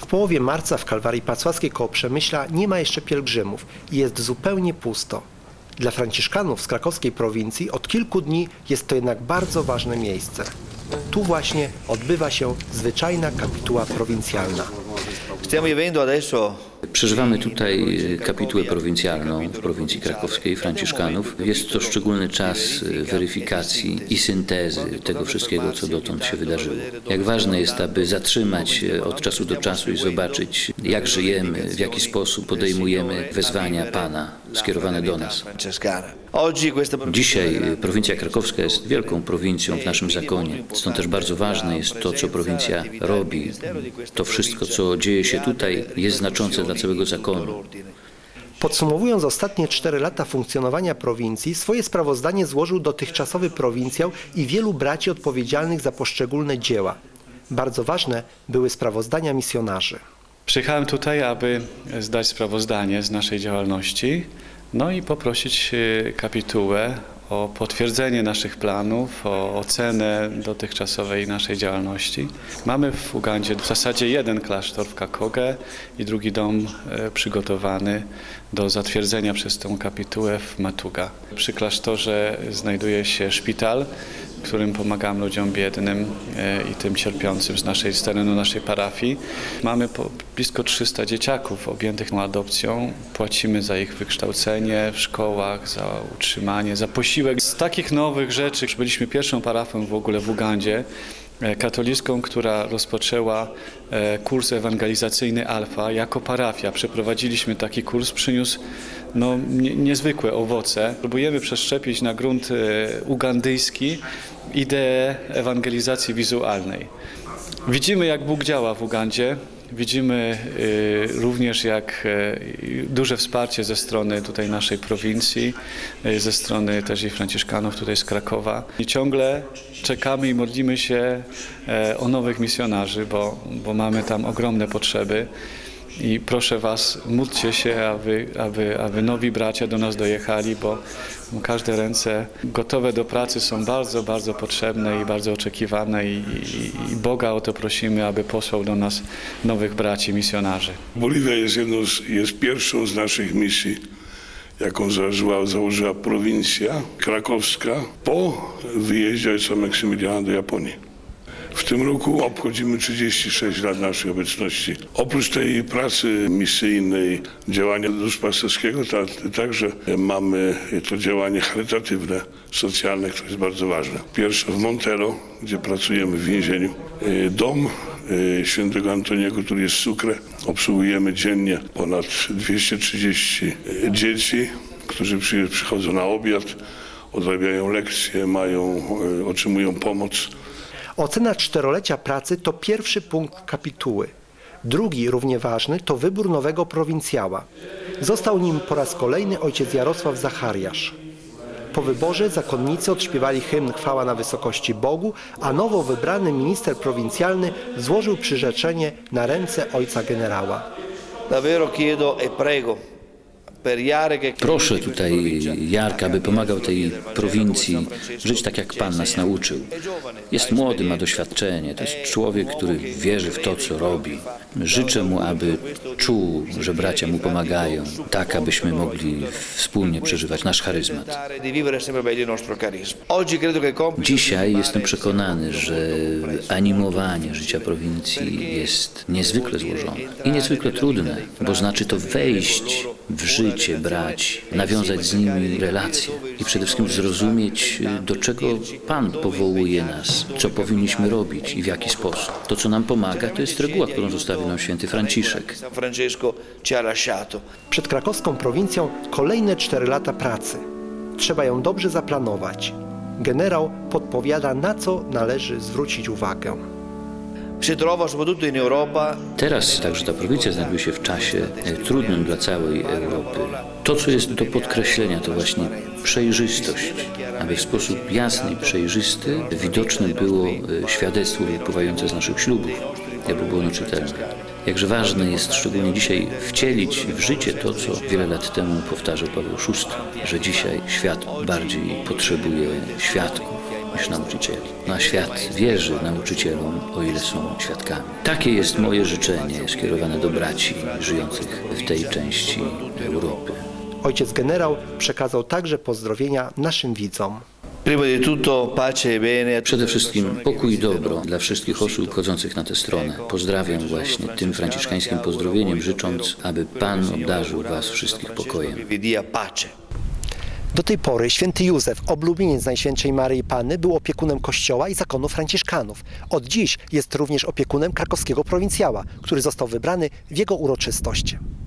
połowie marca w Kalwarii Pacławskiej koło Przemyśla nie ma jeszcze pielgrzymów i jest zupełnie pusto. Dla franciszkanów z krakowskiej prowincji od kilku dni jest to jednak bardzo ważne miejsce. Tu właśnie odbywa się zwyczajna kapituła prowincjalna. Przeżywamy tutaj kapitułę prowincjalną w prowincji krakowskiej Franciszkanów. Jest to szczególny czas weryfikacji i syntezy tego wszystkiego, co dotąd się wydarzyło. Jak ważne jest, aby zatrzymać się od czasu do czasu i zobaczyć, jak żyjemy, w jaki sposób podejmujemy wezwania Pana skierowane do nas. Dzisiaj prowincja krakowska jest wielką prowincją w naszym zakonie. Stąd też bardzo ważne jest to, co prowincja robi. To wszystko, co dzieje się tutaj, jest znaczące dla całego zakonu. Podsumowując ostatnie 4 lata funkcjonowania prowincji, swoje sprawozdanie złożył dotychczasowy prowincjał i wielu braci odpowiedzialnych za poszczególne dzieła. Bardzo ważne były sprawozdania misjonarzy. Przyjechałem tutaj, aby zdać sprawozdanie z naszej działalności, no i poprosić kapitułę o potwierdzenie naszych planów, o ocenę dotychczasowej naszej działalności. Mamy w Ugandzie w zasadzie jeden klasztor w Kakoge i drugi dom przygotowany do zatwierdzenia przez tę kapitułę w Matuga. Przy klasztorze znajduje się szpital, w którym pomagam ludziom biednym i tym cierpiącym z terenu naszej parafii. Mamy blisko 300 dzieciaków objętych adopcją. Płacimy za ich wykształcenie w szkołach, za utrzymanie, za posiłek. Z takich nowych rzeczy byliśmy pierwszą parafią w ogóle w Ugandzie katolicką, która rozpoczęła kurs ewangelizacyjny Alfa jako parafia. Przeprowadziliśmy taki kurs, przyniósł niezwykłe owoce. Próbujemy przeszczepić na grunt ugandyjski ideę ewangelizacji wizualnej. Widzimy, jak Bóg działa w Ugandzie. Widzimy również, jak duże wsparcie ze strony tutaj naszej prowincji, ze strony też i franciszkanów tutaj z Krakowa. I ciągle czekamy i modlimy się o nowych misjonarzy, bo mamy tam ogromne potrzeby. I proszę Was, módlcie się, aby nowi bracia do nas dojechali, bo każde ręce gotowe do pracy są bardzo, bardzo potrzebne i bardzo oczekiwane i Boga o to prosimy, aby posłał do nas nowych braci misjonarzy. Boliwia jest pierwszą z naszych misji, jaką założyła prowincja krakowska po wyjeździe ojca Maksymiliana do Japonii. W tym roku obchodzimy 36 lat naszej obecności. Oprócz tej pracy misyjnej, działania duszpasterskiego, także mamy to działanie charytatywne, socjalne, które jest bardzo ważne. Pierwsze w Montero, gdzie pracujemy w więzieniu. Dom świętego Antoniego, który jest w Sucre. Obsługujemy dziennie ponad 230 dzieci, którzy przychodzą na obiad, odrabiają lekcje, otrzymują pomoc. Ocena 4-lecia pracy to pierwszy punkt kapituły. Drugi, równie ważny, to wybór nowego prowincjała. Został nim po raz kolejny ojciec Jarosław Zachariasz. Po wyborze zakonnicy odśpiewali hymn Chwała na wysokości Bogu, a nowo wybrany minister prowincjalny złożył przyrzeczenie na ręce ojca generała. Davvero chiedo e prego. Proszę tutaj Jarka, aby pomagał tej prowincji żyć tak, jak Pan nas nauczył. Jest młody, ma doświadczenie, to jest człowiek, który wierzy w to, co robi. Życzę mu, aby czuł, że bracia mu pomagają, tak abyśmy mogli wspólnie przeżywać nasz charyzmat. Dzisiaj jestem przekonany, że animowanie życia prowincji jest niezwykle złożone i niezwykle trudne, bo znaczy to wejść w życie braci, nawiązać z nimi relacje i przede wszystkim zrozumieć, do czego Pan powołuje nas, co powinniśmy robić i w jaki sposób. To, co nam pomaga, to jest reguła, którą zostawił nam święty Franciszek. Przed krakowską prowincją kolejne 4 lata pracy. Trzeba ją dobrze zaplanować. Generał podpowiada, na co należy zwrócić uwagę. Teraz także ta prowincja znajduje się w czasie trudnym dla całej Europy. To, co jest do podkreślenia, to właśnie przejrzystość, aby w sposób jasny i przejrzysty widoczne było świadectwo wypływające z naszych ślubów, aby było ono czytelne. Jakże ważne jest szczególnie dzisiaj wcielić w życie to, co wiele lat temu powtarzał Paweł VI, że dzisiaj świat bardziej potrzebuje świadków niż nauczycieli. No a świat wierzy nauczycielom, o ile są świadkami. Takie jest moje życzenie skierowane do braci żyjących w tej części Europy. Ojciec generał przekazał także pozdrowienia naszym widzom. Prima di tutto pace e bene. Przede wszystkim pokój i dobro dla wszystkich osób wchodzących na tę stronę. Pozdrawiam właśnie tym franciszkańskim pozdrowieniem, życząc, aby Pan obdarzył was wszystkich pokojem. Vi dia pace. Do tej pory święty Józef, oblubieniec Najświętszej Maryi Panny, był opiekunem kościoła i zakonu franciszkanów. Od dziś jest również opiekunem krakowskiego prowincjała, który został wybrany w jego uroczystość.